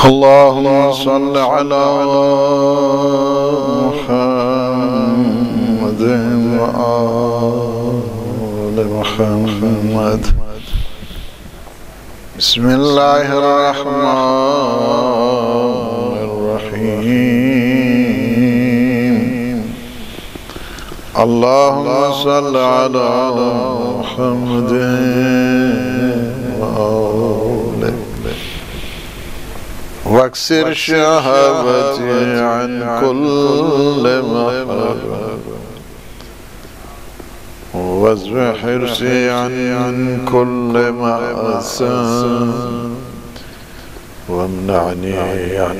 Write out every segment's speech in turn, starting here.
اللهم صل على محمد وآل محمد. بسم الله الرحمن الرحيم. اللهم صل على محمد وآله واكسر شهوتي عن كل محرم وازو حرصي عن كل مأساة وامنعني عن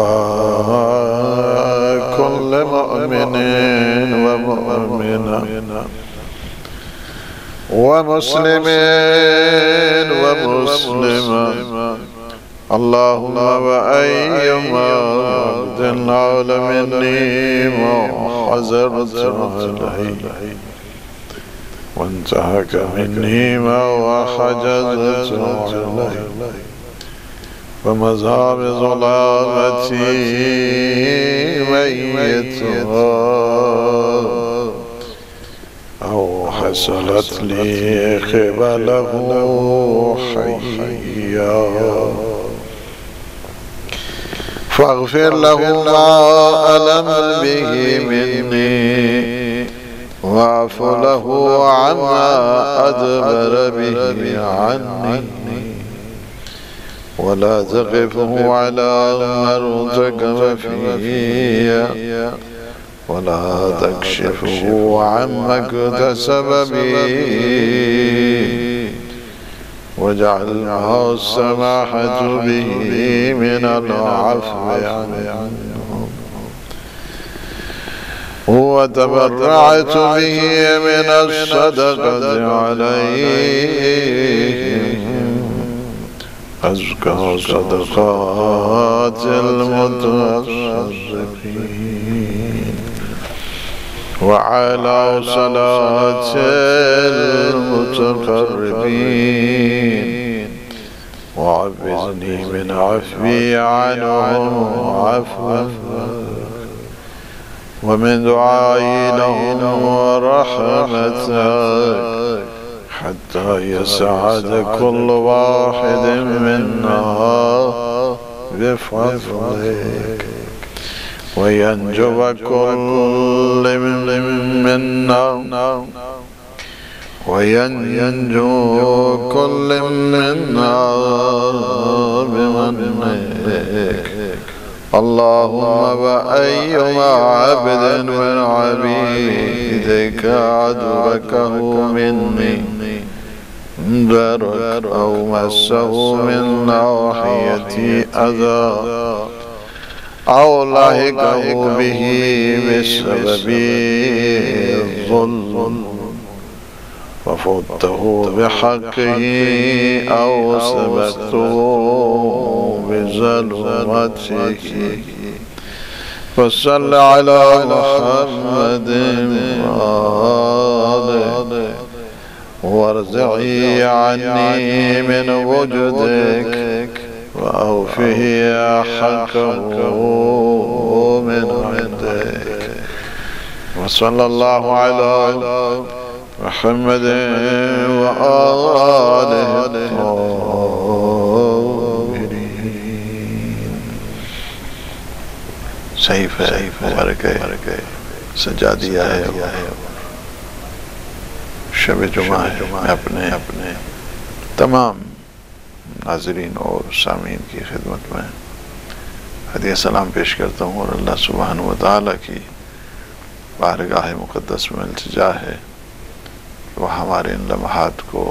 أذى كل مؤمن ومؤمنة ومسلم ومسلمة. اللهم وأيما عبد نال مني ما حزرت عليه وانتهك مني ما حجزت عليه ومذهب ظلامتي ميتها أو حصلت لي قبله حيا فاغفر له ما ألم به مني واعف له عما أدبر به عني ولا تقفه على ما ارتكب فيه ولا تكشفه عما اكتسب به واجعلها السماحة به من العفو عنه وتبرعت به من الصدقة عليه أزكى صدقات المتصرفين وعلى صلاة المتقربين وعبزني من عفوي عنهم عفوا ومن دعائي لهم ورحمتك حتى يسعد كل واحد منا بفضلك وينجو كل منا بمنك. اللهم وأيما عبد من عبيدك أدركه مني ضرر أو مسه من ناحيتي أذى أو لحقه به بسبب الظلم ففوته بحقه أو سبته بظلمته فصل على محمد وآله وارزعي عني من وجودك وأوفه حقه من عندك. وصلى الله على محمد وآله الطاهرين. सहीफ़ मुबारक है, सजादिया है, शब जुमा है। मैं अपने तमाम नाज़रीन और सामीन की खिदमत में हदिया सलाम पेश करता हूँ और अल्लाह सुब्हानहू व तआला की बारगाह मुक़द्दस में इल्तिजा है वह हमारे इन लम्हात को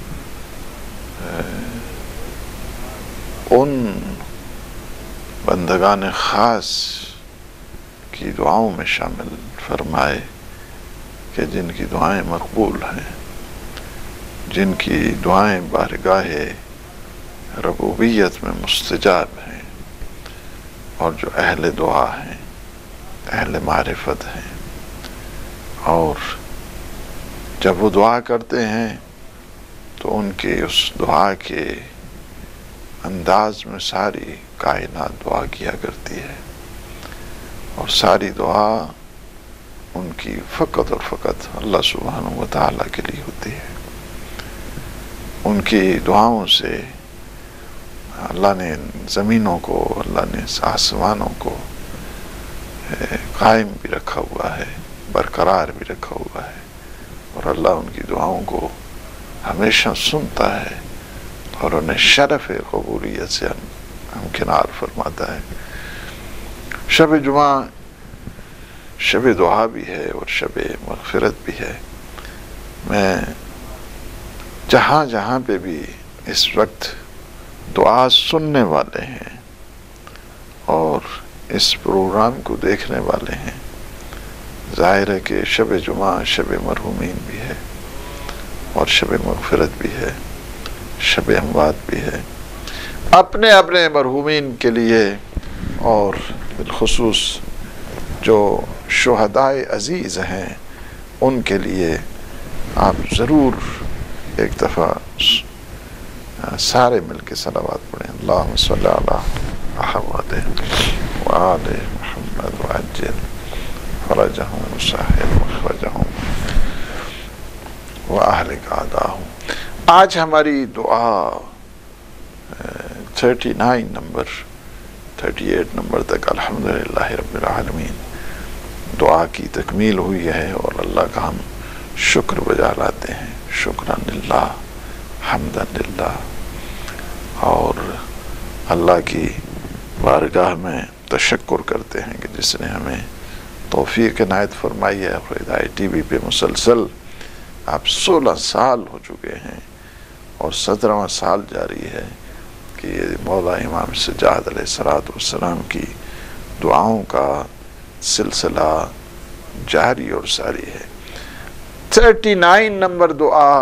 उन बंदगान ख़ास की दुआओं में शामिल फरमाए कि जिनकी दुआएं मकबूल हैं, जिनकी दुआएं बारगाह रबूबियत में मुस्तजाब हैं और जो अहले दुआ हैं, अहले मारिफत हैं और जब वो दुआ करते हैं तो उनके उस दुआ के انداز میں ساری کائنات دعا کیا کرتی ہے، اور ساری دعا ان کی فقط اور فقط اللہ سبحانہ و تعالیٰ کے لیے ہوتی ہے۔ ان کی دعاؤں سے اللہ نے زمینوں کو، اللہ نے آسمانوں کو قائم بھی رکھا ہوا ہے، برقرار بھی رکھا ہوا ہے، اور اللہ ان کی دعاؤں کو ہمیشہ سنتا ہے اور انہیں شرف قبولیت سے ہمکنار فرماتا ہے۔ شب جمعہ شب دعا بھی ہے اور شب مغفرت بھی ہے۔ میں جہاں جہاں پہ بھی اس وقت دعا سننے والے ہیں اور اس پروگرام کو دیکھنے والے ہیں، ظاہر ہے کہ شب جمعہ شب مرحومین بھی ہے اور شب مغفرت بھی ہے، شب اموات بھی ہے۔ اپنے اپنے مرحومین کے لیے اور بالخصوص جو شہدائے عزیز ہیں ان کے لیے آپ ضرور ایک دفعہ سارے مل کے صلوات پڑھیں۔ اللہم صلی علی محمد وآل محمد وعجل فرجہم وسہل مخرجہم واہلک اعداءہم۔ آج ہماری دعا 39 نمبر 38 نمبر تک الحمدللہ رب العالمین دعا کی تکمیل ہوئی ہے، اور اللہ کا ہم شکر بجا لاتے ہیں، شکران للہ حمدان للہ، اور اللہ کی بارگاہ میں تشکر کرتے ہیں کہ جس نے ہمیں توفیق عنایت فرمائی ہے۔ اور ہدایت ٹی وی پہ مسلسل آپ 16 سال ہو چکے ہیں اور 17واں سال جاری ہے کہ یہ مولا امام سجاد علیہ السلام کی دعاؤں کا سلسلہ جاری اور ساری ہے۔ 39 نمبر دعا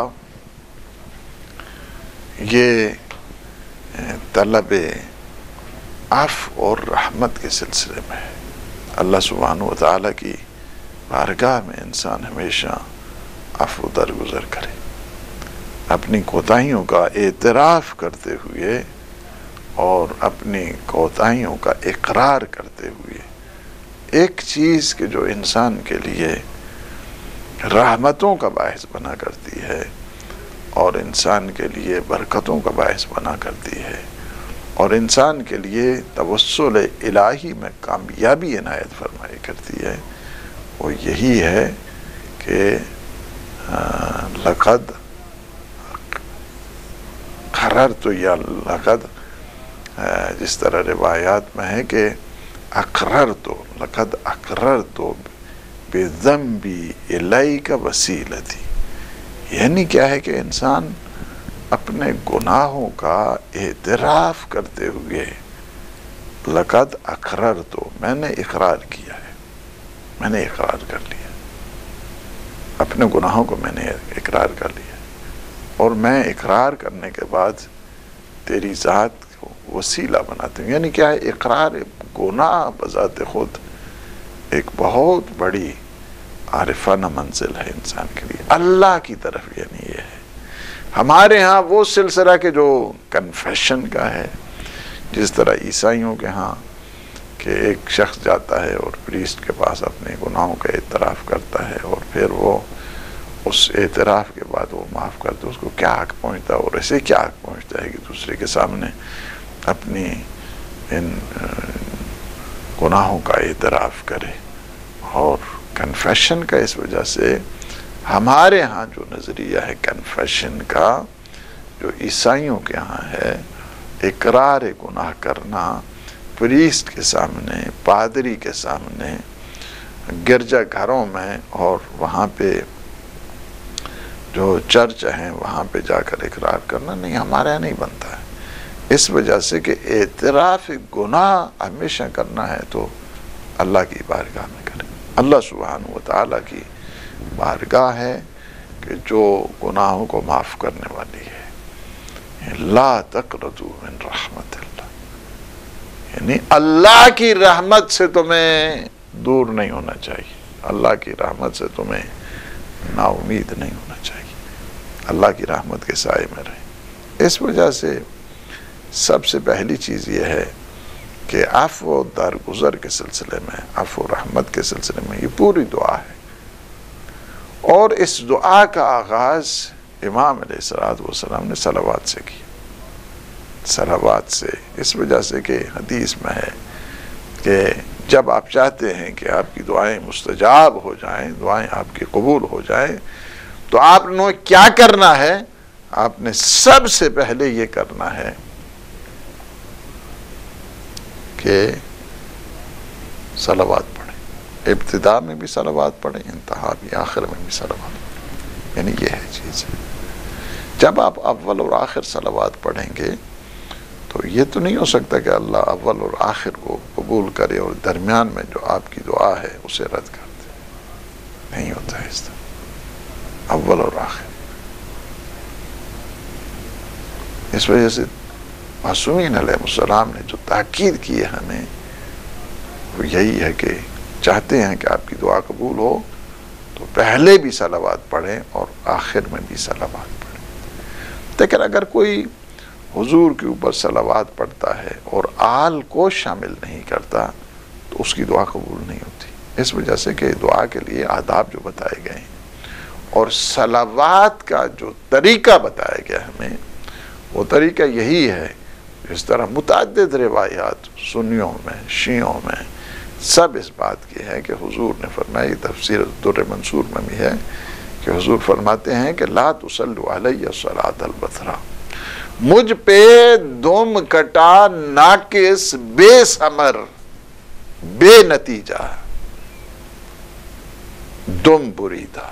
یہ طلب عفو اور رحمت کے سلسلے میں ہے۔ اللہ سبحانہ و تعالیٰ کی بارگاہ میں انسان ہمیشہ عفو درگزر کرے، اپنی کوتاہیوں کا اعتراف کرتے ہوئے اور اپنی کوتاہیوں کا اقرار کرتے ہوئے ایک چیز کہ جو انسان کے لیے رحمتوں کا باعث بنا کرتی ہے اور انسان کے لیے برکتوں کا باعث بنا کرتی ہے اور انسان کے لیے توسل الہی میں کامیابی عنایت فرمائی کرتی ہے، وہ یہی ہے کہ لقد قررت یا لقد، جس طرح روایات میں ہے کہ لقد اقررت بذنبی الیک وسیلتی، یعنی کیا ہے کہ انسان اپنے گناہوں کا اعتراف کرتے ہوئے لقد اقررت، میں نے اقرار کیا ہے، میں نے اقرار کر لیا، اپنے گناہوں کو میں نے اقرار کر لیا، اور میں اقرار کرنے کے بعد تیری ذات کو وسیلہ بناتے ہیں۔ یعنی کیا ہے؟ اقرار گناہ بذات خود ایک بہت بڑی عارفانہ منزل ہے انسان کے لیے اللہ کی طرف، یعنی یہ ہے۔ ہمارے ہاں وہ سلسلہ کہ جو کنفیشن کا ہے، جس طرح عیسائیوں کے ہاں کہ ایک شخص جاتا ہے اور پریسٹ کے پاس اپنے گناہوں کا اعتراف کرتا ہے، اور پھر وہ اس اعتراف کے بعد وہ معاف کرتے، اس کو کیا حق پہنچتا ہے، اور اسے کیا حق پہنچتا ہے کہ دوسرے کے سامنے اپنی ان گناہوں کا اعتراف کرے۔ اور کنفیشن کا اس وجہ سے ہمارے ہاں جو نظریہ ہے کنفیشن کا، جو عیسائیوں کے ہاں ہے، اقرار گناہ کرنا پریسٹ کے سامنے، پادری کے سامنے، گرجا گھروں میں اور وہاں پہ جو چرچ ہیں وہاں پہ جا کر اقرار کرنا، نہیں، ہمارے یہاں نہیں بنتا ہے، اس وجہ سے کہ اعتراف گناہ ہمیشہ کرنا ہے تو اللہ کی بارگاہ میں کریں۔ اللہ سبحانہ و تعالیٰ کی بارگاہ ہے کہ جو گناہوں کو معاف کرنے والی ہے۔ لا تقنطوا من رحمت اللہ، یعنی اللہ کی رحمت سے تمہیں دور نہیں ہونا چاہیے، اللہ کی رحمت سے تمہیں نا امید نہیں ہونا چاہیے، اللہ کی رحمت کے سائے میں رہیں۔ اس وجہ سے سب سے پہلی چیز یہ ہے کہ عفو و درگزر کے سلسلے میں، عفو و رحمت کے سلسلے میں یہ پوری دعا ہے، اور اس دعا کا آغاز امام علیہ السلام نے صلوات سے کیا، صلوات سے، اس وجہ سے کہ حدیث میں ہے کہ جب آپ چاہتے ہیں کہ آپ کی دعائیں مستجاب ہو جائیں، دعائیں آپ کی قبول ہو جائیں، تو آپ نے کیا کرنا ہے؟ آپ نے سب سے پہلے یہ کرنا ہے کہ صلوات پڑھیں، ابتدا میں بھی صلوات پڑھیں، انتہا بھی، آخر میں بھی صلوات پڑھیں، یعنی یہ ہے چیز ہے۔ جب آپ اول اور آخر صلوات پڑھیں گے تو یہ تو نہیں ہو سکتا کہ اللہ اول اور آخر کو قبول کرے اور درمیان میں جو آپ کی دعا ہے اسے رد کر دے، نہیں ہوتا ہے اس طرح، اول اور آخر۔ اس وجہ سے معصومین علیہ السلام نے جو تاکید کی ہے ہمیں، وہ یہی ہے کہ چاہتے ہیں کہ آپ کی دعا قبول ہو تو پہلے بھی صلوات پڑھیں اور آخر میں بھی صلوات پڑھیں۔ لیکن اگر کوئی حضور کے اوپر صلوات پڑھتا ہے اور آل کو شامل نہیں کرتا تو اس کی دعا قبول نہیں ہوتی، اس وجہ سے کہ دعا کے لیے آداب جو بتائے گئے ہیں اور صلوات کا جو طریقہ بتایا گیا ہمیں، وہ طریقہ یہی ہے۔ اس طرح متعدد روایات سنیوں میں، شیعوں میں سب اس بات کی ہے کہ حضور نے فرمایا، تفسیر در منصور میں بھی ہے کہ حضور فرماتے ہیں کہ لا تصلوا علیہ صلاۃ البترا، مجھ پہ دم کٹا، ناقص، بے ثمر، بے نتیجہ دم بریدہ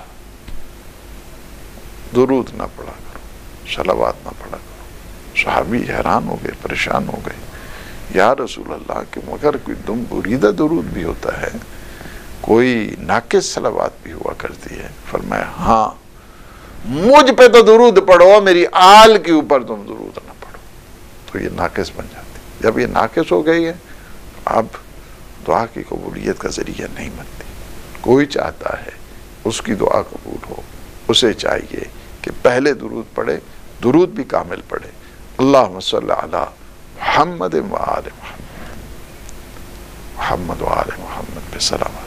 درود نہ پڑھا کرو، صلوات نہ پڑھا کرو۔ صحابی حیران ہو گئے، پریشان ہو گئے، یا رسول اللہ کہ مگر کوئی دم بریدہ درود بھی ہوتا ہے، کوئی ناقص صلوات بھی ہوا کرتی ہے؟ فرمایا ہاں، مجھ پہ تو درود پڑھو، میری آل کے اوپر تم درود نہ پڑھو، تو یہ ناقص بن جاتی۔ جب یہ ناقص ہو گئی ہے اب دعا کی قبولیت کا ذریعہ نہیں بنتی۔ کوئی چاہتا ہے اس کی دعا قبول ہو، اسے چاہیے کہ پہلے درود پڑھے، درود بھی کامل پڑھے، اللہم صلی علی محمد و آل محمد، محمد و آل محمد پہ صلوات۔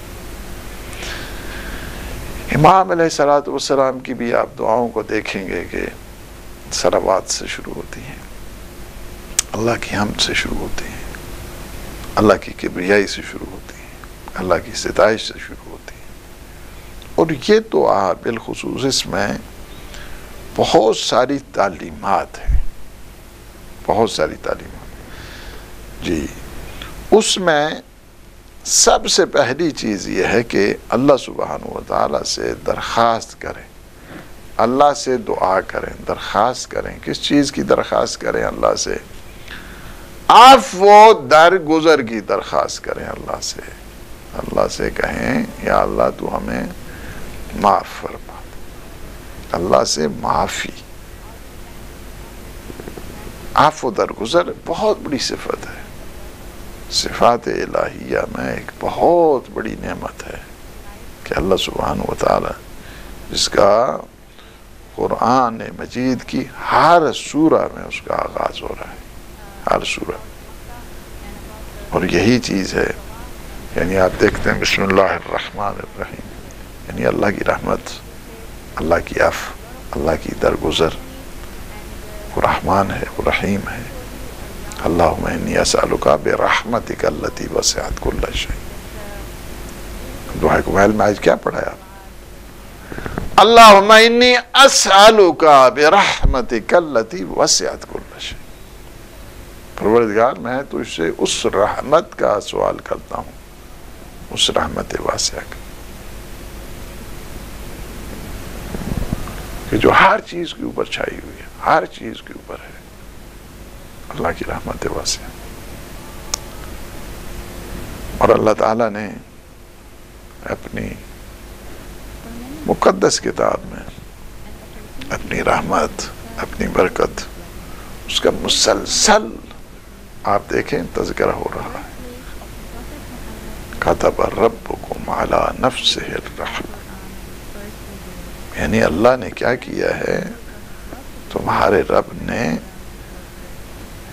امام علیہ السلام کی بھی آپ دعاؤں کو دیکھیں گے کہ صلوات سے شروع ہوتی ہیں، اللہ کی حمد سے شروع ہوتی ہیں، اللہ کی کبریائی سے شروع ہوتی ہیں، اللہ کی ستائش سے شروع ہوتی ہیں۔ اور یہ دعا بالخصوص اس میں بہت ساری تعلیمات ہیں، بہت ساری تعلیمات جی۔ اس میں سب سے پہلی چیز یہ ہے کہ اللہ سبحانہ و تعالیٰ سے درخواست کریں، اللہ سے دعا کریں، درخواست کریں۔ کس چیز کی درخواست کریں؟ اللہ سے عفو و درگزر کی درخواست کریں، اللہ سے کہیں یا اللہ تو ہمیں معاف فرما دے، اللہ سے معافی۔ عفو و درگزر بہت بڑی صفت ہے، صفات الہیہ میں ایک بہت بڑی نعمت ہے کہ اللہ سبحانہ و تعالی، جس کا قرآن مجید کی ہر سورہ میں اس کا آغاز ہو رہا ہے، ہر سورہ، اور یہی چیز ہے۔ یعنی آپ دیکھتے ہیں بسم اللہ الرحمن الرحیم، یعنی اللہ کی رحمت، اللہ کی عفو، اللہ کی درگزر، وہ رحمان ہے، وہ رحیم ہے۔ اللہم انی اسألک برحمتک التی وسعت کل شیء۔ دعائے کمیل میں آج کیا پڑھا ہے آپ؟ اللہم انی اسألک برحمتک التی وسعت کل شیء۔ پروردگار میں تو اس سے اس رحمت کا سوال کرتا ہوں، اس رحمت واسعہ کا کہ جو ہر چیز کے اوپر چھائی ہوئی ہے، ہر چیز کے اوپر ہے، اللہ کی رحمت واسعہ۔ اور اللہ تعالیٰ نے اپنی مقدس کتاب میں اپنی رحمت، اپنی برکت، اس کا مسلسل آپ دیکھیں تذکرہ ہو رہا ہے۔ کتب ربکم علی نفسہ الرحمہ، یعنی اللہ نے کیا کیا ہے، تمہارے رب نے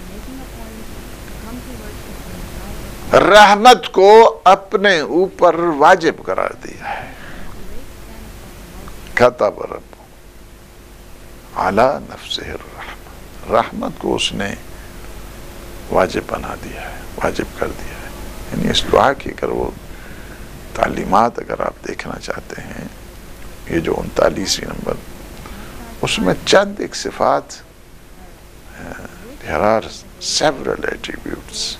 رحمت کو اپنے اوپر واجب قرار دیا ہے. کتب رب علی نفسہ الرحمہ، رحمت کو اس نے واجب بنا دیا ہے، واجب کر دیا ہے. یعنی اس دعا کی اگر وہ تعلیمات اگر آپ دیکھنا چاہتے ہیں، یہ جو 39 نمبر، اس میں چند ایک صفات، there are several attributes،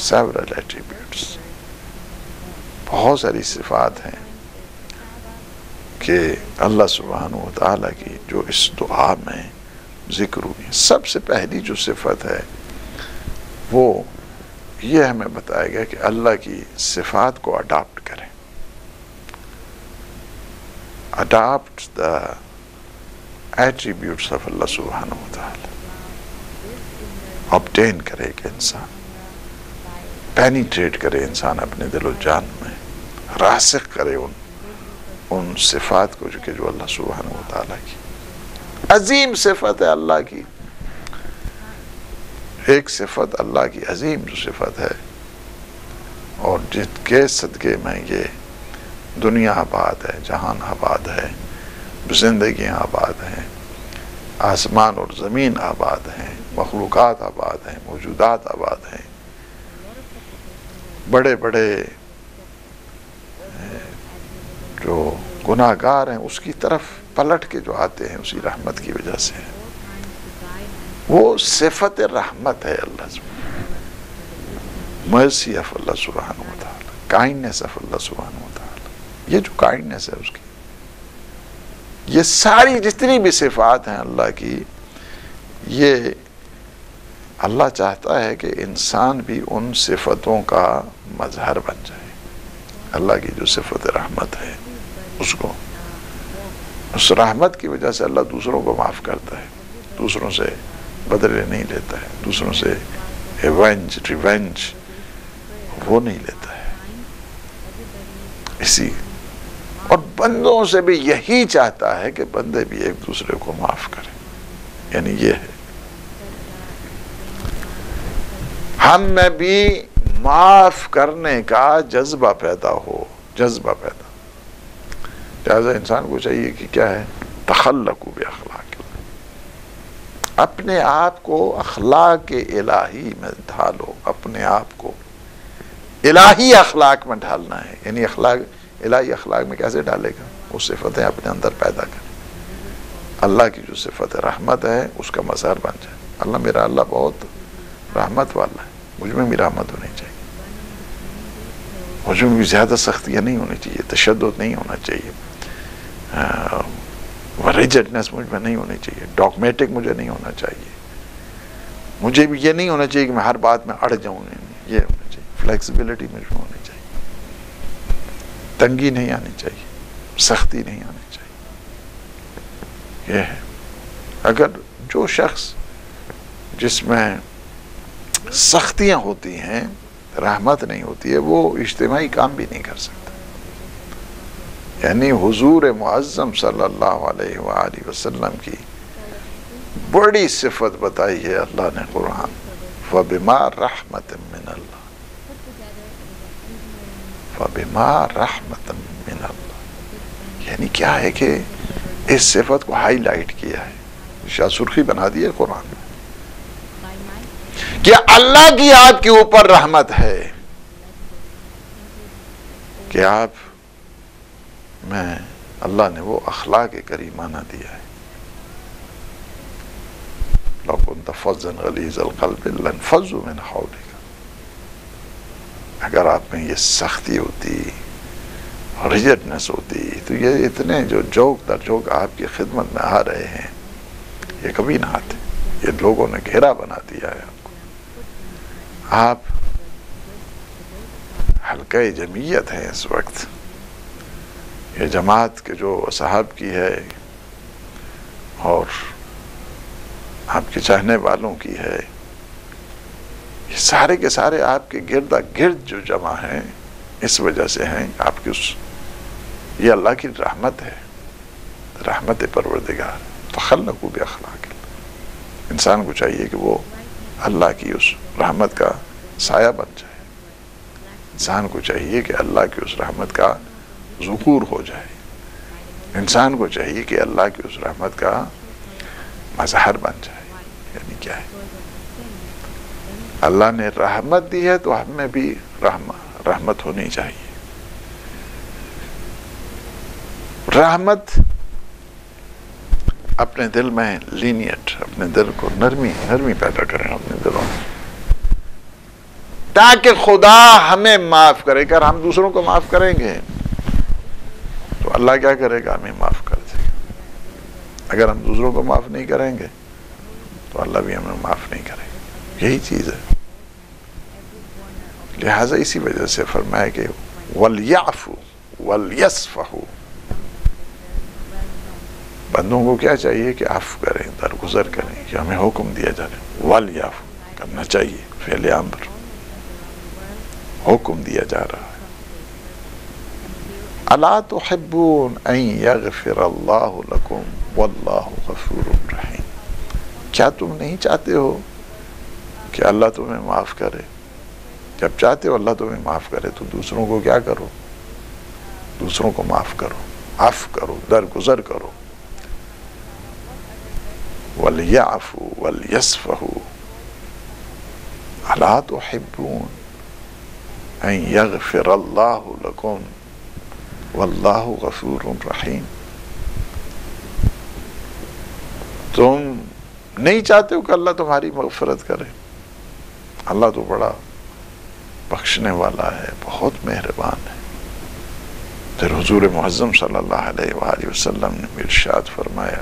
بہت ساری صفات ہیں کہ اللہ سبحانہ و تعالیٰ کی جو اس دعا میں ذکر ہوئی. سب سے پہلی جو صفت ہے وہ یہ ہمیں بتایا گیا کہ اللہ کی صفات کو اڈاپٹ کریں. اڈاپٹ دا ایٹریبیوٹس آف اللہ سبحانہ و تعالیٰ، obtain کرے کہ انسان پینیٹریٹ کرے، انسان اپنے دل و جان میں راسخ کرے ان صفات کو جو اللہ سبحانہ و تعالیٰ کی عظیم صفت ہے. اللہ کی ایک صفت، اللہ کی عظیم جو صفت ہے، اور جس کے صدقے میں یہ دنیا آباد ہے، جہان آباد ہے، زندگیاں آباد ہیں، آسمان اور زمین آباد ہیں، مخلوقات آباد ہیں، موجودات آباد ہیں. بڑے بڑے جو گناہ گار ہیں اس کی طرف پلٹ کے جو آتے ہیں اسی رحمت کی وجہ سے. وہ صفت رحمت ہے اللہ سبحانہ، مرسی آف اللہ سبحانہ و تعالی، کائنڈنس آف اللہ سبحانہ و تعالی. یہ جو کائنڈنس ہے اس کی، یہ ساری جتنی بھی صفات ہیں اللہ کی، یہ اللہ چاہتا ہے کہ انسان بھی ان صفتوں کا مظہر بن جائے. اللہ کی جو صفت رحمت ہے اس رحمت کی وجہ سے اللہ دوسروں کو معاف کرتا ہے، دوسروں سے بدلے نہیں لیتا ہے، دوسروں سے ریونج وہ نہیں لیتا ہے. اسی اور بندوں سے بھی یہی چاہتا ہے کہ بندے بھی ایک دوسرے کو معاف کریں. یعنی یہ ہے ہم میں بھی معاف کرنے کا جذبہ پیدا ہو، لہذا انسان کو چاہیے کہ کیا ہے، تخلقوا باخلاق اللہ، اپنے آپ کو اخلاق الہی میں ڈھالو، اپنے آپ کو الہی اخلاق میں ڈھالنا ہے. یعنی الہی اخلاق میں کیسے ڈالے گا؟ وہ صفتیں اپنے اندر پیدا کریں. اللہ کی جو صفت رحمت ہے اس کا مظہر بن جائے. اللہ بہت رحمت والا ہے، مجھ میں بھی رحمت ہونی چاہیے، مجھ میں بھی زیادہ سختیاں نہیں ہونی چاہیے، تشدد نہیں ہونا چاہیے، ریجڈنس مجھ میں نہیں ہونی چاہیے، ڈاگمیٹک مجھے نہیں ہونا چاہیے، مجھے بھی یہ نہیں ہونا چاہیے کہ میں ہر بات میں اڑ جاؤں. یہ ہونا چاہیے فلیکسیبلٹی مجھ میں ہونی چاہیے، تنگی نہیں آنی چاہیے، سختی نہیں آنی چاہیے. یہ ہے اگر جو شخص جس میں سختیاں ہوتی ہیں، رحمت نہیں ہوتی ہے، وہ اجتماعی کام بھی نہیں کر سکتا. یعنی حضور معظم صلی اللہ علیہ وآلہ وسلم کی بڑی صفت بتائی ہے اللہ نے قرآن، فَبِمَا رَحْمَةٍ مِّنَ اللَّهِ، فَبِمَا رَحْمَةٍ مِّنَ اللَّهِ. یعنی کیا ہے کہ اس صفت کو ہائی لائٹ کیا ہے، شاہ سرخی بنا دی ہے قرآن میں کہ اللہ کی آپ کے اوپر رحمت ہے، کہ آپ میں اللہ نے وہ اخلاق کریمانہ دیا ہے. لَوْ كُنْتَ فَظًّا غَلِيظَ الْقَلْبِ لَانفَضُّوا مِنْ حَوْلِكَ. اگر آپ میں یہ سختی ہوتی، ریجڈنس ہوتی، تو یہ اتنے جو جوک در جوک آپ کی خدمت میں آ رہے ہیں یہ کبھی نہ آتے. یہ لوگوں نے گھیرا بنا دیا ہے آپ کو. آپ حلقہ جمعیت ہیں اس وقت، یہ جماعت کے جو صاحب کی ہے اور آپ کے چاہنے والوں کی ہے، یہ سارے کے سارے آپ کے گرد گرد جو جمع ہیں اس وجہ سے ہیں آپ کی یہ اللہ کی رحمت ہے، رحمت پروردگار. تخلقوا باخلاق اللہ. انسان کو چاہیے کہ وہ اللہ کی اس رحمت کا سایہ بن جائے. انسان کو چاہیے کہ اللہ کی اس رحمت کا ظہور ہو جائے. انسان کو چاہیے کہ اللہ کی اس رحمت کا مظہر بن جائے. یعنی کیا ہے؟ اللہ نے رحمت دی ہے تو ہم میں بھی رحمت ہونی چاہیے. رحمت اپنے دل میں لینیٹ، اپنے دل کو نرمی پیدا کریں اپنے دلوں میں، تاکہ خدا ہمیں معاف کرے. اگر ہم دوسروں کو معاف کریں گے تو اللہ کیا کرے گا؟ ہمیں معاف کر دے گا. اگر ہم دوسروں کو معاف نہیں کریں گے تو اللہ بھی ہمیں معاف نہیں کرے گا. یہی چیز ہے. لہٰذا اسی وجہ سے فرمایا کہ وَلْيَعْفُوا وَلْيَصْفَحُوا. بندوں کو کیا چاہیے کہ عفو کریں، درگزر کریں. کہ ہمیں حکم دیا جا رہا ہے وَلْيَعْفُوا کرنا چاہیے، فعل امر حکم دیا جا رہا ہے. أَلَا تُحِبُّونَ أَن يَغْفِرَ اللَّهُ لَكُمْ وَاللَّهُ غَفُورٌ رَحِيمٌ. کیا تم نہیں چاہتے ہو کہ اللہ تمہیں معاف کرے؟ جب چاہتے ہو اللہ تمہیں معاف کرے تو دوسروں کو کیا کرو؟ دوسروں کو معاف کرو، عفو کرو، درگزر کرو. وَلْيَعْفُوا وَلْيَصْفَحُوا أَلَا تُحِبُّونَ أَن يَغْفِرَ اللَّهُ لَكُمْ وَاللَّهُ غَفُورٌ رَحِيمٌ. تم نہیں چاہتے ہو کہ اللہ تمہاری مغفرت کرے؟ اللہ تو بڑا بخشنے والا ہے، بہت مہربان ہے. پھر حضور معظم صلی اللہ علیہ وآلہ وسلم نے ارشاد فرمایا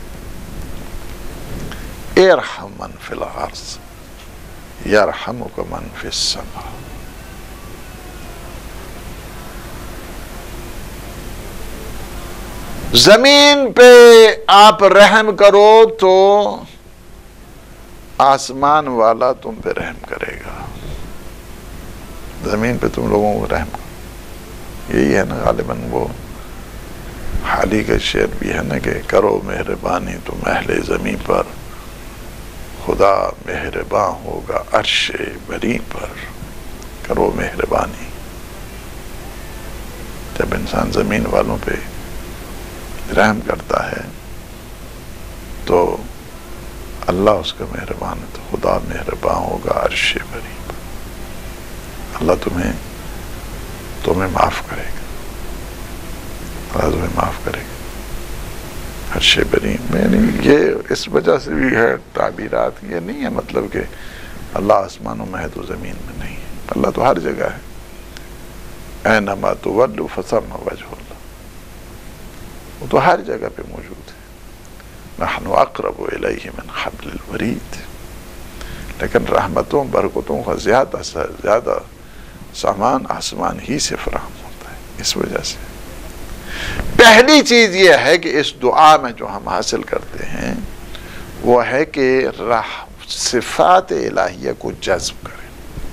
ارحم من فی الارض یرحمک من فی السماء. زمین پہ آپ رحم کرو تو آسمان والا تم پہ رحم کرے گا. زمین پہ تم لوگوں کو رحم کرو. یہی ہے نا غالباً وہ حالی کا شعر بھی ہے نا کہ کرو مہربانی تم اہل زمین پر، خدا مہرباں ہوگا عرش بری پر. کرو مہربانی. جب انسان زمین والوں پہ رحم کرتا ہے تو اللہ اس کا مہربان ہے، تو خدا مہرباں ہوگا عرش بری پر. اللہ تمہیں معاف کرے گا. اللہ تمہیں معاف کرے گا. عرش بری یعنی یہ اس وجہ سے بھی ہے تعبیرات. یہ نہیں ہے مطلب کہ اللہ آسمانوں میں ہے تو زمین میں نہیں ہے. اللہ تو ہر جگہ ہے. اینما تولوا فثم وجہ اللہ. وہ تو ہر جگہ پہ موجود ہے. نحن اقرب الیہ من حبل الورید. لیکن رحمتوں برکتوں کا زیادہ سامان آسمان ہی سے فراہم ہوتا ہے. اس وجہ سے پہلی چیز یہ ہے کہ اس دعا میں جو ہم حاصل کرتے ہیں وہ ہے کہ صفات الہیہ کو جذب کریں،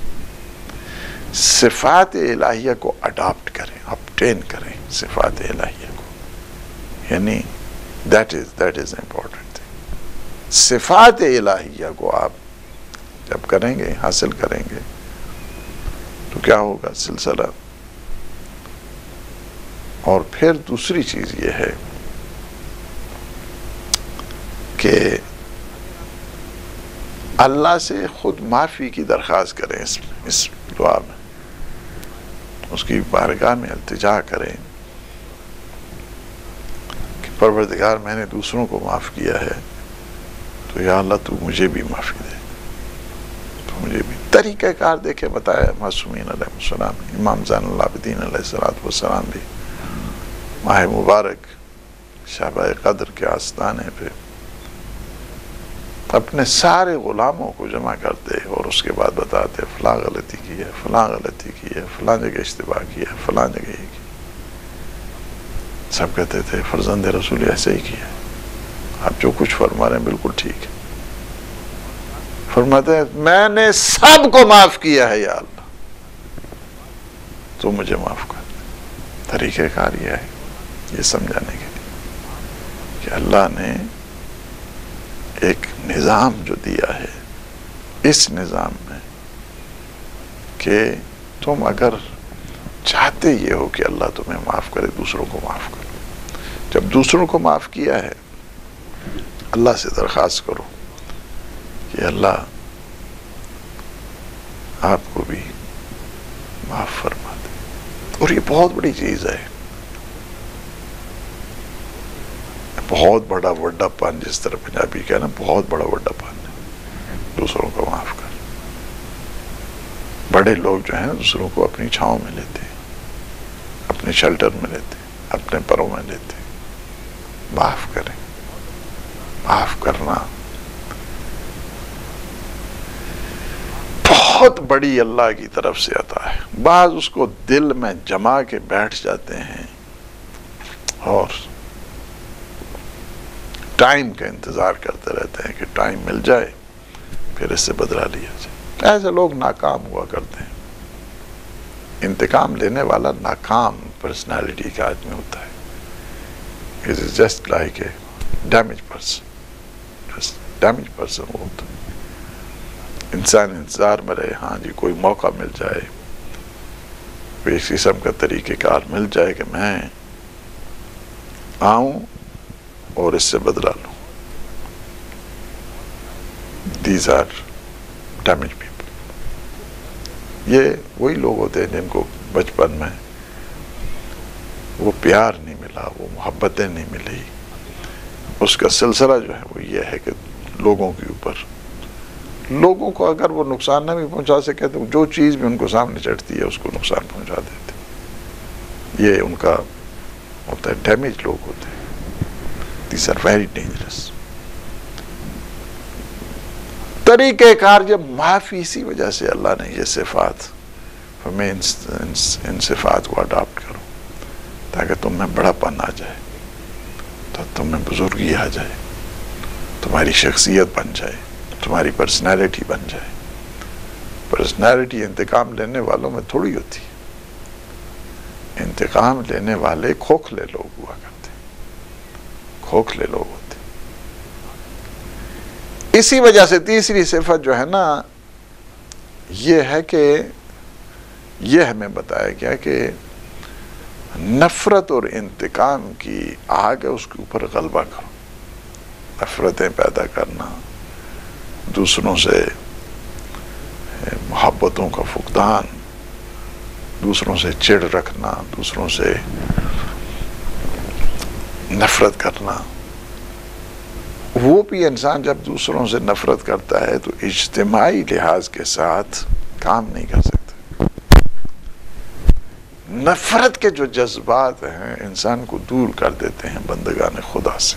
صفات الہیہ کو اڈاپٹ کریں، obtain کریں صفات الہیہ کو. یعنی that is important thing. صفات الہیہ کو آپ جب کریں گے، حاصل کریں گے تو کیا ہوگا سلسلہ. اور پھر دوسری چیز یہ ہے کہ اللہ سے خود معافی کی درخواست کریں. اس دعا میں اس کی بارگاہ میں التجا کریں کہ پروردگار میں نے دوسروں کو معاف کیا ہے تو یا اللہ تو مجھے بھی معافی دے. تو مجھے بھی طریقہ کار دیکھے بتایا معصومین علیہ السلام. امام زین العابدین علیہ السلام بھی ماہ مبارک شب قدر کے آستانے پہ اپنے سارے غلاموں کو جمع کرتے اور اس کے بعد بتاتے فلاں غلطی کی ہے، فلاں غلطی کی ہے، فلاں جگہ اشتباہ کی ہے، فلاں جگہ یہ کی. سب کہتے تھے فرزند رسول ایسے ہی کیا، آپ جو کچھ فرما رہے ہیں بالکل ٹھیک ہے. فرماتے ہیں میں نے سب کو معاف کیا ہے یا اللہ، تو مجھے معاف کر. طریقہ کار یہ ہے یہ سمجھانے کے لیے کہ اللہ نے ایک نظام جو دیا ہے، اس نظام میں کہ تم اگر چاہتے یہ ہو کہ اللہ تمہیں معاف کرے، دوسروں کو معاف کرو۔ جب دوسروں کو معاف کیا ہے، اللہ سے درخواست کرو کہ اللہ آپ کو بھی معاف فرما دے۔ اور یہ بہت بڑی چیز ہے، بہت بڑا وڈا پن، جس طرح پنجابی کہنا، بہت بڑا وڈا پن ہے دوسروں کو معاف کر۔ بڑے لوگ جو ہیں دوسروں کو اپنی چھاؤں میں لیتے ہیں، اپنے شیلٹر میں لیتے ہیں، اپنے پروں میں لیتے ہیں۔ معاف کریں۔ معاف کرنا بہت بڑی اللہ کی طرف سے عطا ہے۔ بعض اس کو دل میں جما کے بیٹھ جاتے ہیں اور ٹائم کا انتظار کرتے رہتے ہیں کہ ٹائم مل جائے پھر اس سے بدلہ لیا جائے۔ ایسے لوگ ناکام ہوا کرتے ہیں۔ انتقام لینے والا ناکام پرسنالٹی کا آدمی ہوتا ہے۔ It is just like a damaged person. Just damaged person وہ ہوتا ہے۔ انسان انتظار میں رہے، ہاں جی کوئی موقع مل جائے، کوئی اس قسم کا طریقہ کار مل جائے کہ میں آؤں اور اس سے بدلہ لوں۔ These are damaged people۔ یہ وہی لوگ ہوتے ہیں جن کو بچپن میں وہ پیار نہیں ملا، وہ محبتیں نہیں ملی، اس کا سلسلہ جو ہے وہ یہ ہے کہ لوگوں کے اوپر، لوگوں کو اگر وہ نقصان نہ بھی پہنچا سکے تو جو چیز بھی ان کو سامنے چڑھتی ہے اس کو نقصان پہنچا دیتے۔ یہ ان کا ہوتا ہے، ڈیمیج لوگ ہوتے ہیں۔ These are very dangerous۔ طریقہ کار جب معافی، اسی وجہ سے اللہ نے یہ صفات ہمیں ان صفات کو اڈاپٹ کرو تاکہ تم میں بڑا پن آ جائے، تو تم میں بزرگی آ جائے، تمہاری شخصیت بن جائے، تمہاری پرسنالٹی بن جائے۔ پرسنالٹی انتقام لینے والوں میں تھوڑی ہوتی ہے۔ انتقام لینے والے کھوکھلے لوگ ہوا کرتے ہیں، کھوکھلے لوگ ہوتے ہیں۔ اسی وجہ سے تیسری صفت جو ہے نا یہ ہے کہ یہ ہمیں بتایا گیا کہ نفرت اور انتقام کی آگ ہے، اس کے اوپر غلبہ کرو۔ نفرتیں پیدا کرنا، دوسروں سے محبتوں کا فقدان، دوسروں سے چڑ رکھنا، دوسروں سے نفرت کرنا، وہ بھی انسان جب دوسروں سے نفرت کرتا ہے تو اجتماعی لحاظ کے ساتھ کام نہیں کر سکتا۔ نفرت کے جو جذبات ہیں انسان کو دور کر دیتے ہیں بندگان خدا سے۔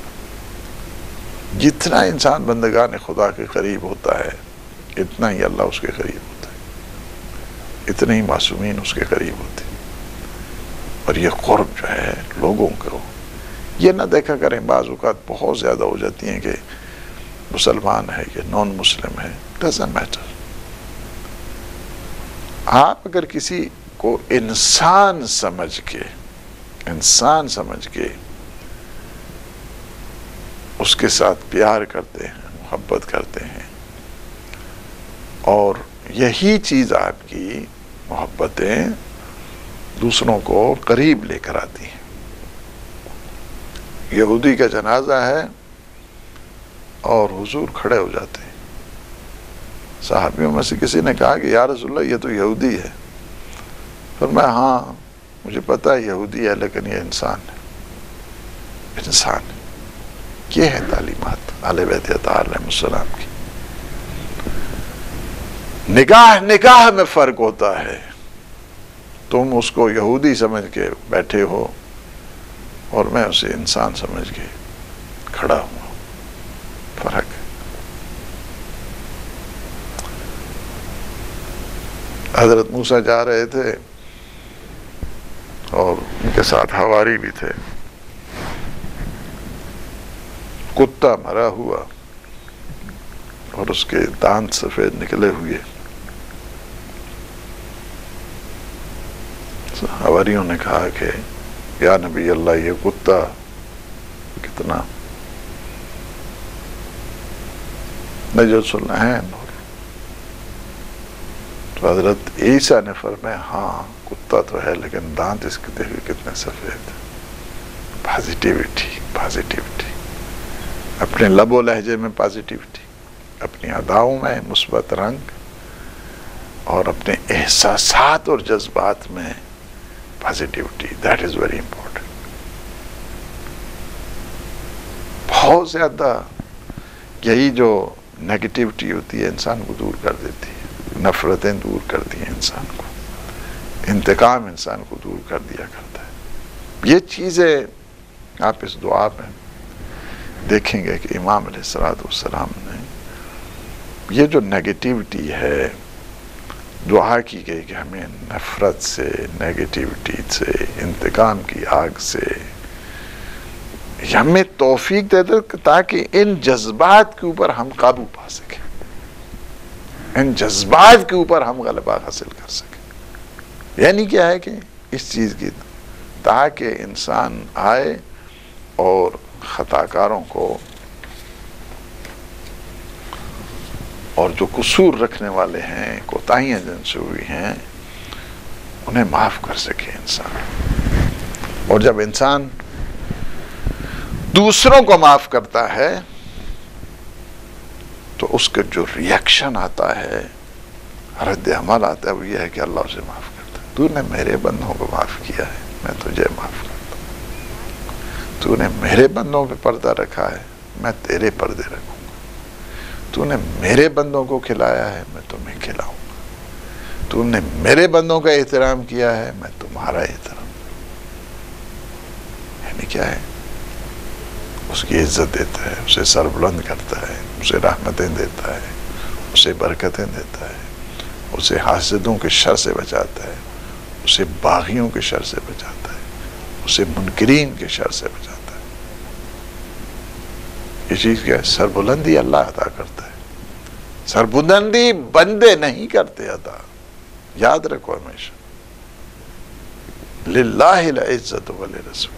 جتنا انسان بندگان خدا کے قریب ہوتا ہے اتنا ہی اللہ اس کے قریب ہوتا ہے، اتنے ہی معصومین اس کے قریب ہوتے ہیں۔ اور یہ قرب جو ہے لوگوں کو، یہ نہ دیکھا کریں بعض اوقات بہت زیادہ ہو جاتی ہیں کہ مسلمان ہے کہ نان مسلم ہے، ڈزنٹ میٹر۔ آپ اگر کسی کو انسان سمجھ کے اس کے ساتھ پیار کرتے ہیں، محبت کرتے ہیں، اور یہی چیز آپ کی محبتیں دوسروں کو قریب لے کر آتی ہیں۔ یہودی کا جنازہ ہے اور حضور کھڑے ہو جاتے ہیں۔ صحابیوں میں سے کسی نے کہا کہ یا رسول اللہ یہ تو یہودی ہے۔ فرمایا ہاں مجھے پتا ہے یہودی ہے لیکن یہ انسان ہے، انسان ہے۔ یہ ہے تعلیمات اہل بیت اطہار علیہ السلام کی۔ نگاہ میں فرق ہوتا ہے۔ تم اس کو یہودی سمجھ کے بیٹھے ہو اور میں اسے انسان سمجھ کے کھڑا ہوں، فرق ہے۔ حضرت موسیٰ جا رہے تھے اور ان کے ساتھ حواری بھی تھے۔ کتا مرا ہوا اور اس کے دانت سفید نکلے ہوئے۔ حواریوں نے کہا کہ یا نبی اللہ یہ کتا کتنا نجس العین، تو تو حضرت عیسیٰ نے فرمایا ہاں کتا تو ہے لیکن دانت اس کے دیکھے کتنے سفید. پازیٹیوٹی، پازیٹیوٹی، اپنے لب و لہجے میں پازیٹیوٹی، اپنی اداؤں میں مثبت رنگ، اور اپنے احساسات اور جذبات میں positivity. That is very important. بہت زیادہ یہی جو نیگیٹیوٹی ہوتی ہے انسان کو دور کر دیتی ہے، نفرتیں دور کرتی ہیں انسان کو، انتقام انسان کو دور کر دیا کرتا ہے. یہ چیزیں آپ اس دعا میں دیکھیں گے کہ امام علیہ السلام نے یہ جو نیگیٹیوٹی ہے دعا کی گئی کہ ہمیں نفرت سے، نیگیٹیوٹی سے، انتقام کی آگ سے ہمیں توفیق دے دے تاکہ ان جذبات کے اوپر ہم قابو پا سکیں، ان جذبات کے اوپر ہم غلبہ حاصل کر سکیں. یعنی کیا ہے کہ اس چیز کی تاکہ انسان آئے اور خطاکاروں کو اور جو قصور رکھنے والے ہیں، کوتاہیاں جن سے ہوئی ہیں، انہیں معاف کر سکے انسان. اور جب انسان دوسروں کو معاف کرتا ہے تو اس کا جو ریاکشن آتا ہے، رد عمل آتا ہے، وہ یہ ہے کہ اللہ اسے معاف کرتا ہے. تو نے میرے بندوں کو معاف کیا ہے، میں تجھے معاف کرتا ہوں. تو نے میرے بندوں پہ پردہ رکھا ہے، میں تیرے پردے رکھوں گا. تو نے میرے بندوں کو کھلایا ہے، میں تمہیں کھلاؤں گا. تو نے میرے بندوں کا احترام کیا ہے، میں تمہارا احترام. یعنی کیا ہے؟ اس کی عزت دیتا ہے، اسے سر بلند کرتا ہے، اسے رحمتیں دیتا ہے، اسے برکتیں دیتا ہے، اسے حاسدوں کے شر سے بچاتا ہے، اسے باغیوں کے شر سے بچاتا ہے، اسے منکرین کے شر سے بچاتا ہے. یہ چیز کیا ہے؟ سربلندی اللہ عطا کرتا ہے. سربلندی بندے نہیں کرتے عطا. یاد رکھو ہمیشہ، للہ العزت ولرسول.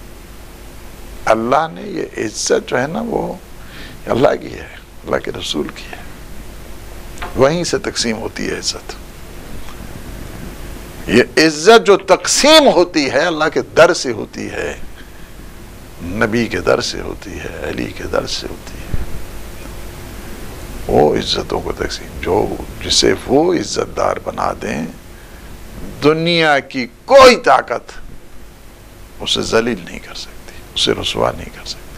اللہ نے یہ عزت جو ہے نا وہ اللہ کی ہے، اللہ کے رسول کی ہے. وہیں سے تقسیم ہوتی ہے عزت. یہ عزت جو تقسیم ہوتی ہے اللہ کے در سے ہوتی ہے، نبی کے در سے ہوتی ہے، علی کے در سے ہوتی ہے. وہ عزتوں کو تقسیم، جو جسے وہ عزت دار بنا دیں، دنیا کی کوئی طاقت اسے ذلیل نہیں کر سکتی، اسے رسوا نہیں کر سکتی.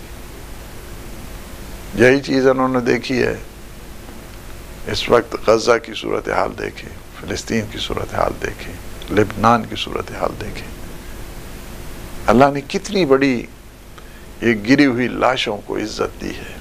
یہی چیز انہوں نے دیکھی ہے. اس وقت غزہ کی صورتحال دیکھیں، فلسطین کی صورتحال دیکھیں، لبنان کی صورتحال دیکھیں. اللہ نے کتنی بڑی یہ گری ہوئی لاشوں کو عزت دی ہے.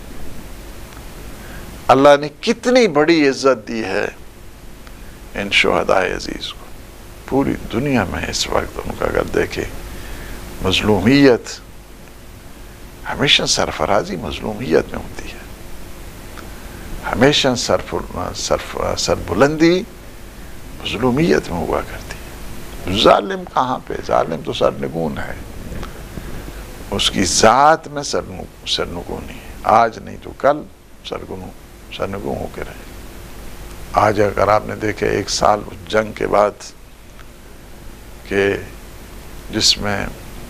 اللہ نے کتنی بڑی عزت دی ہے ان شہداء عزیز کو. پوری دنیا میں اس وقت ان کا اگر دیکھیں مظلومیت، ہمیشہ سرفرازی مظلومیت میں ہوتی ہے. ہمیشہ سربلندی مظلومیت میں ہوا کرتی ہے. ظالم کہاں پہ؟ ظالم تو سرنگون ہے، اس کی ذات میں سرنگونی ہے. آج نہیں تو کل سرنگون ہو کے رہے. آج اگر آپ نے دیکھے 1 سال جنگ کے بعد کہ جس میں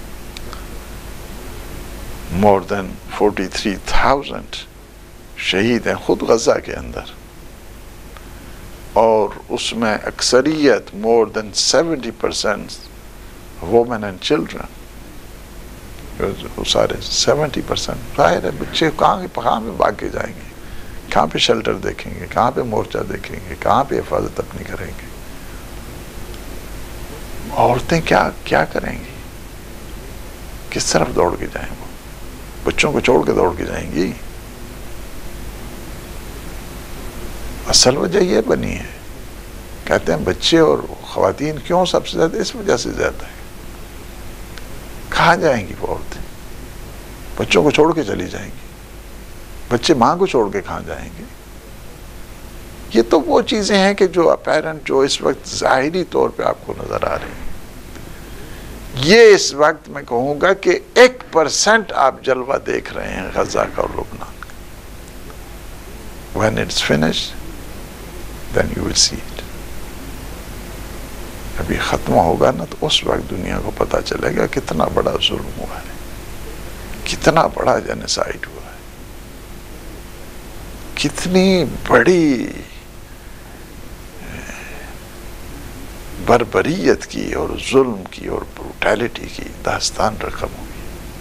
more than 43,000 شہید ہیں خود غزہ کے اندر، اور اس میں اکثریت more than 70% women and children. سارے 70%. ظاہر ہے بچے کہاں پہ بھاگ کے جائیں گے، کہاں پہ شیلٹر دیکھیں گے، کہاں پہ مورچہ دیکھیں گے، کہاں پہ حفاظت اپنی کریں گے. عورتیں کیا کریں گی؟ کس طرف دوڑ کے جائیں؟ وہ بچوں کو چھوڑ کے دوڑ کے جائیں گی؟ اصل وجہ یہ بنی ہے، کہتے ہیں بچے اور خواتین کیوں سب سے زیادہ؟ اس وجہ سے زیادہ ہے. کہاں جائیں گی وہ عورتیں؟ بچوں کو چھوڑ کے چلی جائیں گی. بچے ماں کو چھوڑ کے کہاں جائیں گے؟ یہ تو وہ چیزیں ہیں کہ جو اپیرنٹ، جو اس وقت ظاہری طور پہ آپ کو نظر آ رہی ہیں. یہ اس وقت میں کہوں گا کہ 1% آپ جلوہ دیکھ رہے ہیں غزہ کا اور لبنان کا. When it's finished, then you will see it. ابھی ختم ہوگا نا تو اس وقت دنیا کو پتہ چلے گا کتنا بڑا ظلم ہوا ہے، کتنا بڑا جینیسائیڈ ہوا ہے، کتنی بڑی بربریت کی اور ظلم کی اور بروٹیلٹی کی داستان رقم ہوگی۔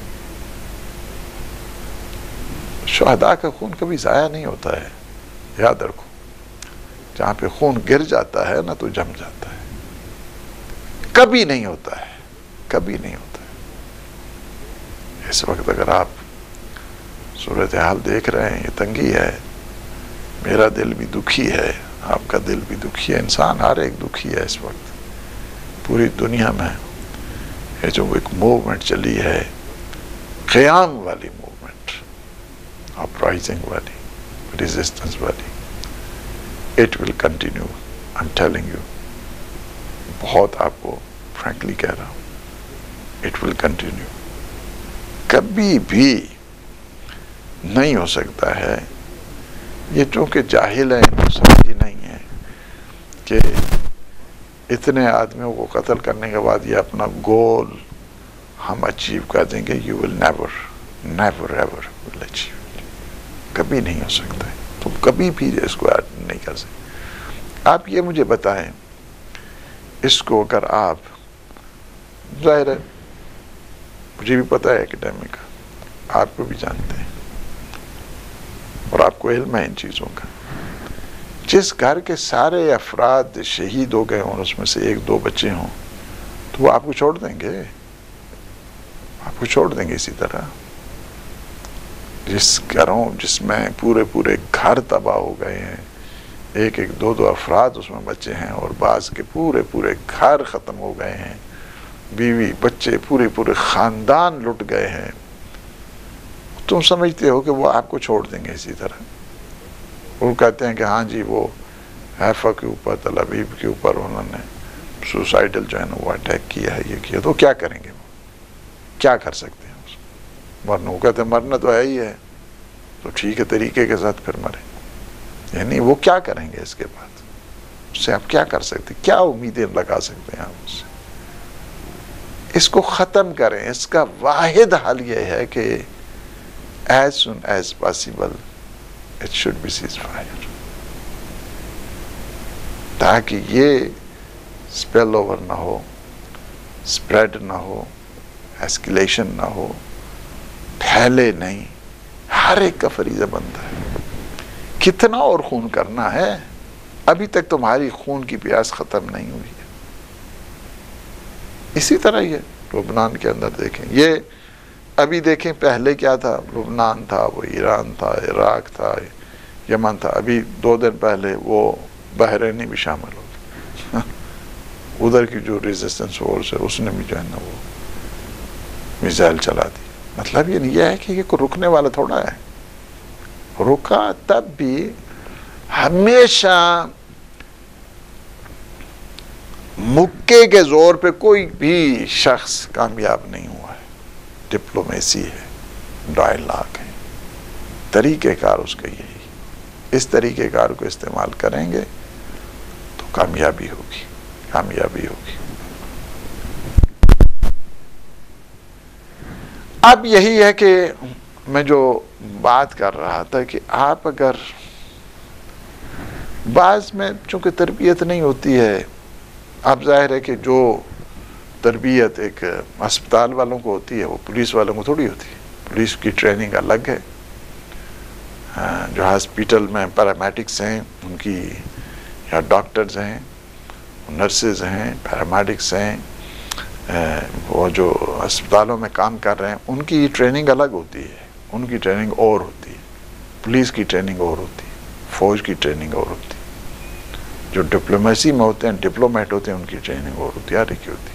شہداء کا خون کبھی ضائع نہیں ہوتا ہے، یاد رکھو، جہاں پہ خون گر جاتا ہے نا تو جم جاتا ہے، کبھی نہیں ہوتا ہے، کبھی نہیں ہوتا ہے۔ اس وقت اگر آپ صورتحال دیکھ رہے ہیں، یہ تنگی ہے، میرا دل بھی دکھی ہے، آپ کا دل بھی دکھی ہے، انسان ہر ایک دکھی ہے اس وقت پوری دنیا میں۔ یہ جو ایک موومنٹ چلی ہے، قیام والی موومنٹ، اپرائزنگ والی، ریزسٹنس والی، it will continue, I'm telling you، بہت آپ کو فرینکلی کہہ رہا ہوں، it will continue، کبھی بھی نہیں ہو سکتا ہے۔ یہ چونکہ جاہل ہیں، سمجھی نہیں ہے کہ اتنے آدمیوں کو قتل کرنے کے بعد یہ اپنا گول ہم اچیو کر دیں گے، you will never ever will achieve it، کبھی نہیں ہو سکتا ہے، تم کبھی بھی اس کو نہیں کر سکتے۔ آپ یہ مجھے بتائیں، اس کو اگر آپ، ظاہر ہے مجھے بھی پتہ ہے ایکڈیمک کا، آپ کو بھی جانتے ہیں اور آپ کو علم ہے ان چیزوں کا، جس گھر کے سارے افراد شہید ہو گئے اور اس میں سے ایک دو بچے ہوں تو وہ آپ کو چھوڑ دیں گے، آپ کو چھوڑ دیں گے اسی طرح۔ جس میں پورے گھر تباہ ہو گئے ہیں، ایک دو افراد اس میں بچے ہیں اور بعض کے پورے گھر ختم ہو گئے ہیں، بیوی بچے پورے خاندان لٹ گئے ہیں، تم سمجھتے ہو کہ وہ آپ کو چھوڑ دیں گے اسی طرح؟ وہ کہتے ہیں کہ ہاں جی، وہ حیفا کے اوپر، تل ابیب کے اوپر انہوں نے سوسائڈل جو ہے نا وہ اٹیک کیا ہے، یہ کیا، تو کیا کریں گے؟ وہ کیا کر سکتے ہیں؟ مرنا، وہ کہتے ہیں مرنا تو ہے ہی ہے، تو ٹھیک ہے، طریقے کے ساتھ پھر مریں، یعنی وہ کیا کریں گے اس کے بعد؟ اس سے آپ کیا کر سکتے، کیا امیدیں لگا سکتے ہیں آپ اس سے؟ اس کو ختم کریں۔ اس کا واحد حل یہ ہے کہ as soon as possible it should be ceasefire، تاکہ یہ اسپیل اوور نہ ہو، اسپریڈ نہ ہو، ایسکیلیشن نہ ہو، پھیلے نہیں۔ ہر ایک کا فریضہ بنتا ہے۔ کتنا اور خون کرنا ہے؟ ابھی تک تمہاری خون کی پیاس ختم نہیں ہوئی ہے۔ اسی طرح یہ لبنان کے اندر دیکھیں، یہ ابھی دیکھیں پہلے کیا تھا، لبنان تھا، وہ ایران تھا، عراق تھا، یمن تھا، ابھی 2 دن پہلے وہ بحرینی بھی شامل ہو گئے۔ ادھر کی جو ریزسٹنس فورس ہے اس نے بھی جو ہے نا وہ میزائل چلا دی۔ مطلب یہ نہیں ہے کہ یہ کوئی رکنے والا تھوڑا ہے، رکا تب بھی ہمیشہ مکے کے زور پہ کوئی بھی شخص کامیاب نہیں ہوا ہے۔ ڈپلومیسی ہے، ڈائلاگ ہے، طریقہ کار اس کا یہی، اس طریقہ کار کو استعمال کریں گے تو کامیابی ہوگی، کامیابی ہوگی۔ اب یہی ہے کہ میں جو بات کر رہا تھا کہ آپ اگر بعض میں چونکہ تربیت نہیں ہوتی ہے، اب ظاہر ہے کہ جو تربیت ایک ہسپتال والوں کو ہوتی ہے وہ پولیس والوں کو تھوڑی ہوتی ہے، پولیس کی ٹریننگ الگ ہے۔ جو ہاسپیٹل میں پیرامیڈکس ہیں ان کی، یا ڈاکٹرز ہیں، نرسز ہیں، پیرامیڈکس ہیں، وہ جو ہسپتالوں میں کام کر رہے ہیں ان کی ٹریننگ الگ ہوتی ہے، ان کی ٹریننگ اور ہوتی ہے، پولیس کی ٹریننگ اور ہوتی ہے، فوج کی ٹریننگ اور ہوتی ہے، جو ڈپلومیسی میں ہوتے ہیں، ڈپلومیٹ ہوتے ہیں، ان کی ٹریننگ اور ہوتی ہے، ہر ایک کی ہوتی ہے۔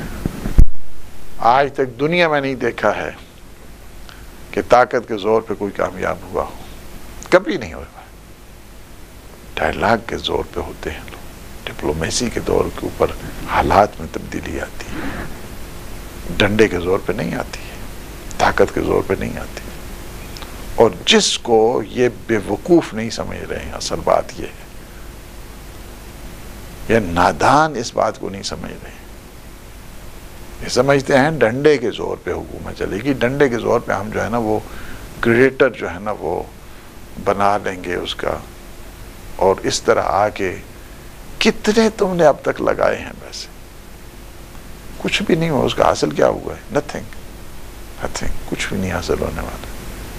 آج تک دنیا میں نہیں دیکھا ہے کہ طاقت کے زور پہ کوئی کامیاب ہوا ہو، کبھی نہیں ہوا۔ ڈائلاگ کے زور پہ ہوتے ہیں لوگ، ڈپلومیسی کے دور کے اوپر حالات میں تبدیلی آتی ہے، ڈنڈے کے زور پہ نہیں آتی ہے، طاقت کے زور پہ نہیں آتی۔ اور جس کو یہ بے وقوف نہیں سمجھ رہے ہیں، اصل بات یہ ہے یہ نادان اس بات کو نہیں سمجھ رہے، یہ سمجھتے ہیں ڈنڈے کے زور پہ حکومت چلے گی، ڈنڈے کے زور پہ ہم جو ہے نا وہ گریٹر جو ہے نا وہ بنا لیں گے اس کا، اور اس طرح آ کے کتنے تم نے اب تک لگائے ہیں، ویسے کچھ بھی نہیں ہوا، اس کا حاصل کیا ہوا ہے؟ نتھنگ، کچھ بھی نہیں حاصل ہونے والا۔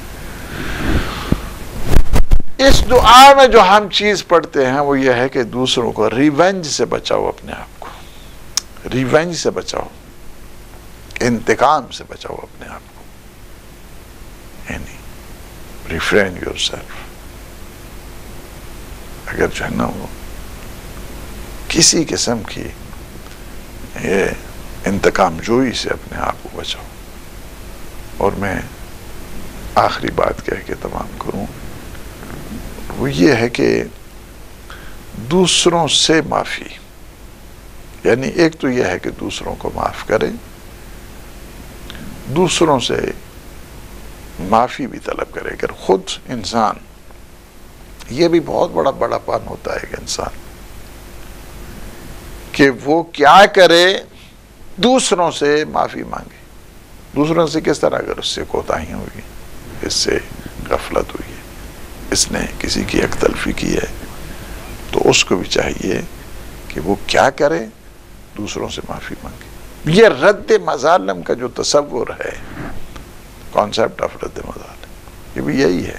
اس دعا میں جو ہم چیز پڑھتے ہیں وہ یہ ہے کہ دوسروں کو ریونج سے بچاؤ، اپنے آپ کو ریونج سے بچاؤ، انتقام سے بچاؤ اپنے آپ کو، یعنی ریفرین یور سیلف۔ اگر جو ہے نا وہ کسی قسم کی یہ انتقام جوئی سے اپنے آپ کو بچاؤ۔ اور میں آخری بات کہہ کے تمام کروں، وہ یہ ہے کہ دوسروں سے معافی، یعنی ایک تو یہ ہے کہ دوسروں کو معاف کریں، دوسروں سے معافی بھی طلب کرے۔ اگر خود انسان، یہ بھی بہت بڑا پن ہوتا ہے کہ انسان کہ وہ کیا کرے، دوسروں سے معافی مانگے۔ دوسروں سے کس طرح؟ اگر اس سے کوتاہی ہوئی، اس سے غفلت ہوئی ہے، اس نے کسی کی حق تلفی کی ہے، تو اس کو بھی چاہیے کہ وہ کیا کرے، دوسروں سے معافی مانگے۔ یہ رد مظالم کا جو تصور ہے، کانسیپٹ آف رد مظالم، یہ بھی یہی ہے۔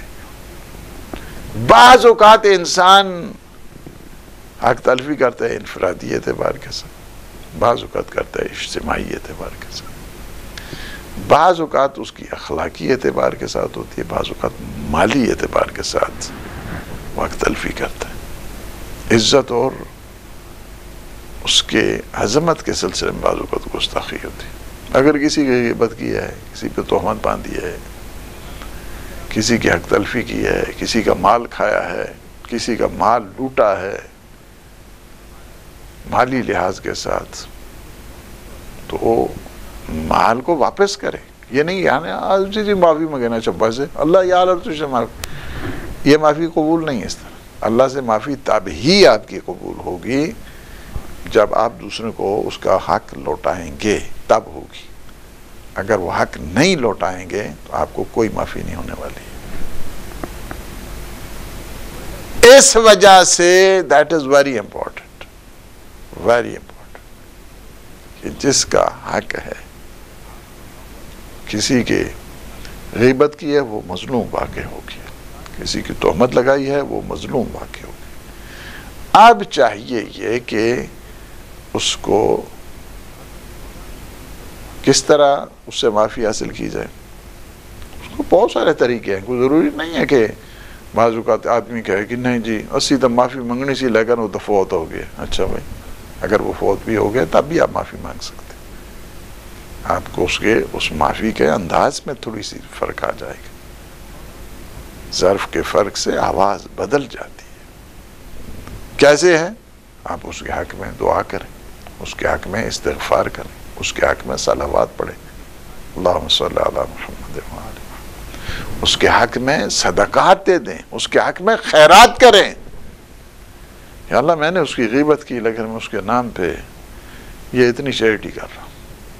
بعض اوقات انسان حق تلفی کرتا ہے انفرادی اعتبار کے ساتھ، بعض اوقات کرتا ہے اجتماعی اعتبار کے ساتھ، بعض اوقات اس کی اخلاقی اعتبار کے ساتھ ہوتی ہے، بعض اوقات مالی اعتبار کے ساتھ وہ حق تلفی کرتا ہے۔ عزت اور اس کے عظمت کے سلسلے میں بعض اوقات گستاخی ہوتی ہے۔ اگر کسی کی غیبت کی ہے، کسی پہ تہمت باندھی ہے، کسی کی حق تلفی کی ہے، کسی کا مال کھایا ہے، کسی کا مال لوٹا ہے مالی لحاظ کے ساتھ، تو وہ مال کو واپس کرے۔ یہ نہیں یعنی جی معافی مانگنا چبا سے، اللہ یا اللہ تجھے معافی، یہ معافی قبول نہیں ہے۔ اس طرح اللہ سے معافی تب ہی آپ کی قبول ہوگی جب آپ دوسرے کو اس کا حق لوٹائیں گے، تب ہوگی۔ اگر وہ حق نہیں لوٹائیں گے تو آپ کو کوئی معافی نہیں ہونے والی۔ اس وجہ سے that is very important, very important, کہ جس کا حق ہے، کسی کے غیبت کی ہے وہ مظلوم واقع ہو گیا، کسی کی تہمت لگائی ہے وہ مظلوم واقع ہو گیا۔ اب چاہیے یہ کہ اس کو کس طرح اس سے معافی حاصل کی جائے۔ اس کو بہت سارے طریقے ہیں، کوئی ضروری نہیں ہے کہ بعض اوقات آدمی کہے کہ نہیں جی اسی تو معافی منگنی سی، لیکن وہ تو فوت ہو گیا۔ اچھا بھائی، اگر وہ فوت بھی ہو گیا تب بھی آپ معافی مانگ سکتے، آپ کو اس معافی کے انداز میں تھوڑی سی فرق آ جائے گا، ظرف کے فرق سے آواز بدل جاتی ہے۔ کیسے ہے؟ آپ اس کے حق میں دعا کریں، اس کے حق میں استغفار کریں، اس کے حق میں صلوات پڑھیں، اللہم صلی علی محمد وعلی، اس کے حق میں صدقات دے دیں، اس کے حق میں خیرات کریں۔ یا اللہ میں نے اس کی غیبت کی، لیکن میں اس کے نام پہ یہ اتنی چیریٹی کر رہا ہوں،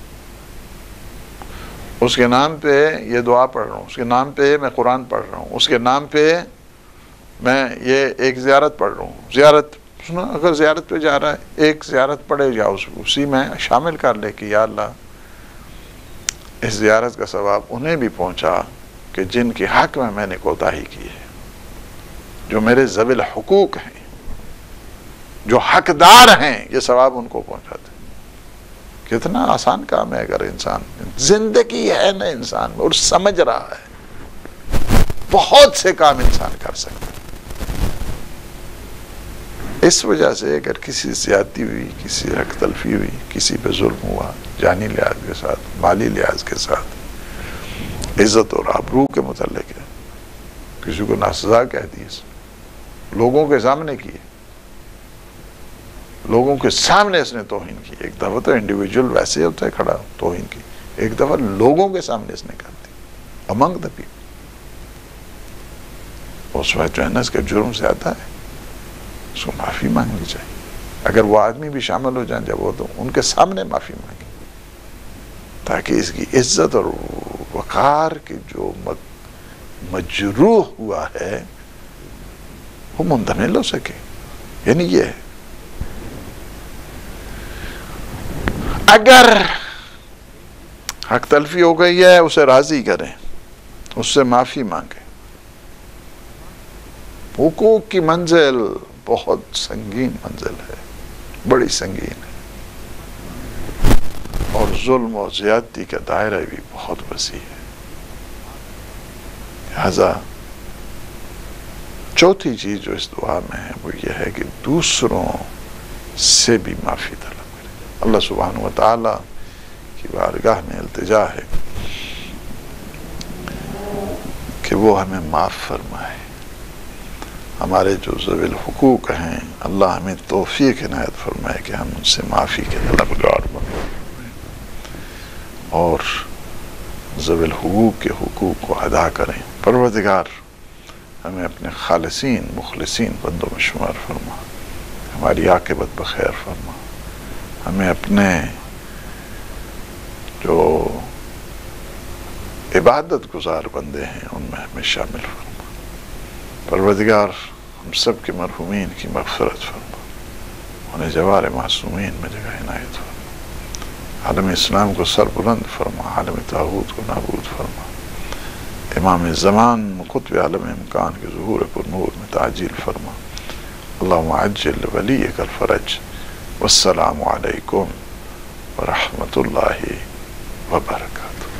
اس کے نام پہ یہ دعا پڑھ رہا ہوں، اس کے نام پہ میں قرآن پڑھ رہا ہوں، اس کے نام پہ میں یہ ایک زیارت پڑھ رہا ہوں۔ زیارت سنا، اگر زیارت پہ جا رہا ہے ایک زیارت پڑھے یا اسی میں شامل کر لے کہ یا اللہ اس زیارت کا ثواب انہیں بھی پہنچا کہ جن کے حق میں نے کوتاہی کی ہے، جو میرے ذوی الحقوق ہیں، جو حقدار ہیں، یہ ثواب ان کو پہنچاتے۔ کتنا آسان کام ہے اگر انسان زندگی ہے نا انسان اور سمجھ رہا ہے، بہت سے کام انسان کر سکتا ہے۔ اس وجہ سے اگر کسی زیادتی ہوئی، کسی حق تلفی ہوئی، کسی پہ ظلم ہوا، جانی لحاظ کے ساتھ، مالی لحاظ کے ساتھ، عزت اور آبرو کے متعلق ہے، کسی کو ناسزا کہہ دی، لوگوں کے سامنے کیے، لوگوں کے سامنے اس نے توہین کی۔ ایک دفعہ تو انڈیویجول ویسے ہوتا ہے کھڑا توہین کی، ایک دفعہ لوگوں کے سامنے اس نے کر دی، امنگ دا پیپل۔ اس وقت جو ہے نا اس کا جرم زیادہ ہے، اس کو معافی مانگنی چاہیے۔ اگر وہ آدمی بھی شامل ہو جائیں جب وہ تو ان کے سامنے معافی مانگیں، تاکہ اس کی عزت اور وقار کی جو مجروح ہوا ہے وہ منتقل ہو سکے. یعنی یہ ہے اگر حق تلفی ہو گئی ہے اسے راضی کریں، اس سے معافی مانگیں. حقوق کی منزل بہت سنگین منزل ہے، بڑی سنگین ہے، اور ظلم و زیادتی کا دائرہ بھی بہت وسیع ہے. لہذا چوتھی چیز جو اس دعا میں ہے وہ یہ ہے کہ دوسروں سے بھی معافی طلب کریں. اللہ سبحانہ وتعالی کی بارگاہ میں التجا ہے کہ وہ ہمیں معاف فرمائے. ہمارے جو ذوی الحقوق ہیں اللہ ہمیں توفیق عنایت فرمائے کہ ہم ان سے معافی کے طلبگار بنیں اور ذوی الحقوق کے حقوق کو ادا کریں. پروردگار ہمیں اپنے خالصین مخلصین بندوں میں شمار فرما، ہماری عاقبت بخیر فرما، ہمیں اپنے جو عبادت گزار بندے ہیں ان میں ہمیں شامل فرما. پروردگار ہم سب کے مرحومین کی مغفرت فرما، انہیں جوار معصومین میں جگہ عنایت فرما. عالم اسلام کو سربلند فرما، عالم طاغوت کو نابود فرما. امام زمان قطب عالم امکان کے ظہور پر نور میں تعجیل فرما. اللہم عجل ولیک الفرج. والسلام علیکم ورحمۃ اللہ وبرکاتہ.